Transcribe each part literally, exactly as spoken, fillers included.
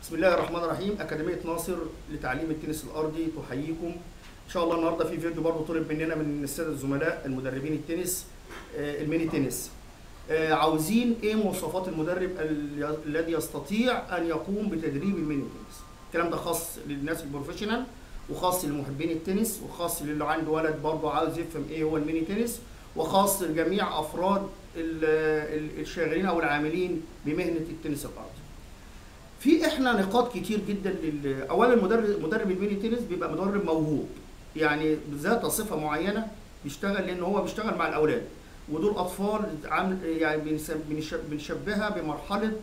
بسم الله الرحمن الرحيم. أكاديمية ناصر لتعليم التنس الأرضي تحييكم. إن شاء الله النهارده في فيديو برضه طلب مننا من السادة الزملاء المدربين التنس آه الميني تنس. آه عاوزين إيه مواصفات المدرب الذي يستطيع أن يقوم بتدريب الميني تنس. الكلام ده خاص للناس البروفيشنال وخاص لمحبين التنس وخاص للي عنده ولد برضه عاوز يفهم إيه هو الميني تنس وخاص لجميع أفراد الشاغلين أو العاملين بمهنة التنس الأرضي. في احنا نقاط كتير جدا لل... اولا المدرب مدرب الميني تنس بيبقى مدرب موهوب، يعني ذات صفه معينه بيشتغل لان هو بيشتغل مع الاولاد ودول اطفال عامل يعني بنشبهها بمرحله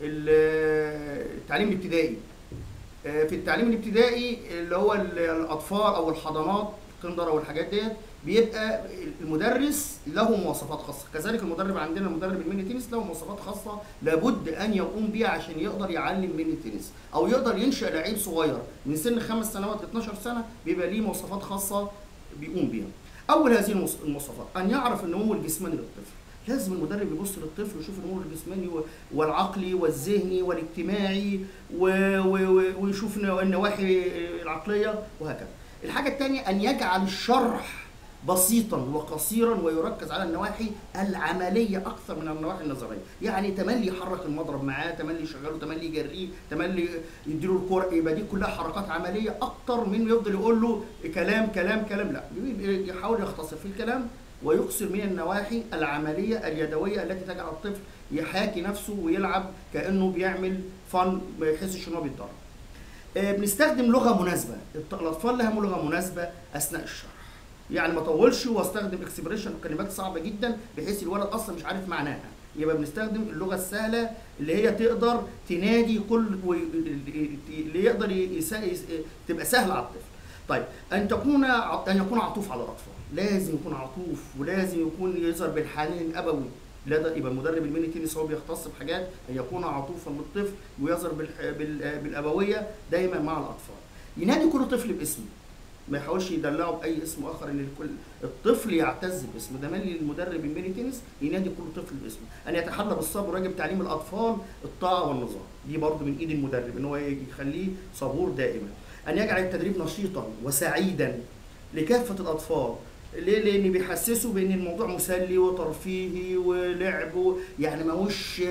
التعليم الابتدائي. في التعليم الابتدائي اللي هو الاطفال او الحضانات الكندره والحاجات ديت بيبقى المدرس له مواصفات خاصه، كذلك المدرب عندنا المدرب الميني تنس له مواصفات خاصه لابد ان يقوم بيها عشان يقدر يعلم ميني تنس او يقدر ينشأ لعيب صغير من سن خمس سنوات ل اتناشر سنه بيبقى ليه مواصفات خاصه بيقوم بيها. اول هذه المواصفات ان يعرف النمو الجسماني للطفل. لازم المدرب يبص للطفل ويشوف النمو الجسماني والعقلي والذهني والاجتماعي ويشوف النواحي العقليه وهكذا. الحاجه الثانيه ان يجعل الشرح بسيطا وقصيرا ويركز على النواحي العمليه اكثر من النواحي النظريه، يعني تملي يحرك المضرب معاه، تملي يشغله، تملي يجريه، تملي يديله الكوره، يبقى دي كلها حركات عمليه اكتر من يفضل يقول له كلام كلام كلام، لا يحاول يختصر في الكلام ويكثر من النواحي العمليه اليدويه التي تجعل الطفل يحاكي نفسه ويلعب كانه بيعمل فن ما يحسش ان هو بيتدرب. بنستخدم لغه مناسبه، الاطفال لها لغه مناسبه اثناء الشرح، يعني ما اطولش واستخدم اكسبريشن وكلمات صعبه جدا بحيث الولد اصلا مش عارف معناها، يبقى بنستخدم اللغه السهله اللي هي تقدر تنادي كل اللي يقدر يسا... تبقى سهله على الطفل. طيب ان تكون ان يكون عطوف على الاطفال، لازم يكون عطوف ولازم يكون يظهر بالحنان الابوي. لا ده يبقى المدرب الميني تنس هو بيختص بحاجات ان يكون عطوفا بالطفل ويظهر بال... بال... بالابويه دايما مع الاطفال. ينادي كل طفل باسمه، ما يحاولش يدلعه باي اسم اخر، ان الكل الطفل يعتز باسمه. ده مالي المدرب الميني تنس ينادي كل طفل باسمه. ان يتحلى بالصبر ويجب تعليم الاطفال الطاعه والنظام، دي برضه من ايد المدرب ان هو يخليه صبور دائما. ان يجعل التدريب نشيطا وسعيدا لكافه الاطفال. ليه؟ لان بيحسسوا بان الموضوع مسلي وترفيهي ولعب، يعني ما هوش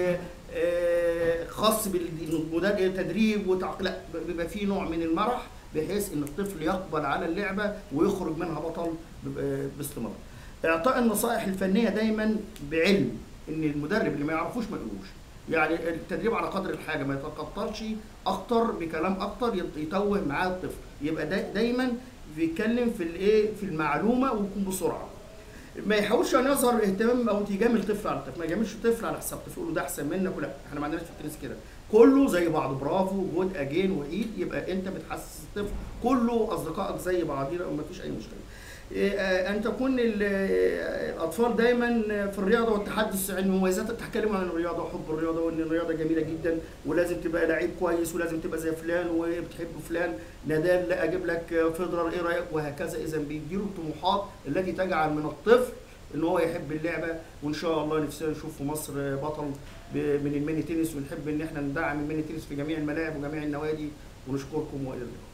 خاص بالتدريب وتعقيد، لا بيبقى فيه نوع من المرح بحيث ان الطفل يقبل على اللعبه ويخرج منها بطل باستمرار. اعطاء النصائح الفنيه دايما بعلم، ان المدرب اللي ما يعرفوش ما يقولوش، يعني التدريب على قدر الحاجه، ما يتكترش اكتر بكلام اكتر يتوه معاه الطفل، يبقى دا دايما بيتكلم في الايه في المعلومه ويكون بسرعه. ما يحاولش ان يظهر اهتمام او يجامل طفل على الطفل، ما يجاملش طفل على حساب طفل يقول له ده احسن منك، لا احنا ما عندناش في التنس كده، كله زي بعض، برافو جود اجين وايد، يبقى انت بتحسس الطفل كله اصدقائك زي بعضينا وما فيش اي مشكله. ان تكون الاطفال دايما في الرياضه والتحدث عن مميزات، تتكلم عن الرياضه وحب الرياضه وان الرياضه جميله جدا ولازم تبقى لعيب كويس ولازم تبقى زي فلان وبتحب فلان نادال، لا اجيب لك فيدرر ايه رايك وهكذا. اذا بيديله الطموحات التي تجعل من الطفل ان هو يحب اللعبه، وان شاء الله نفسنا نشوف في مصر بطل من الميني تنس، ونحب ان احنا ندعم الميني تنس في جميع الملاعب وجميع النوادي. ونشكركم والى اللقاء.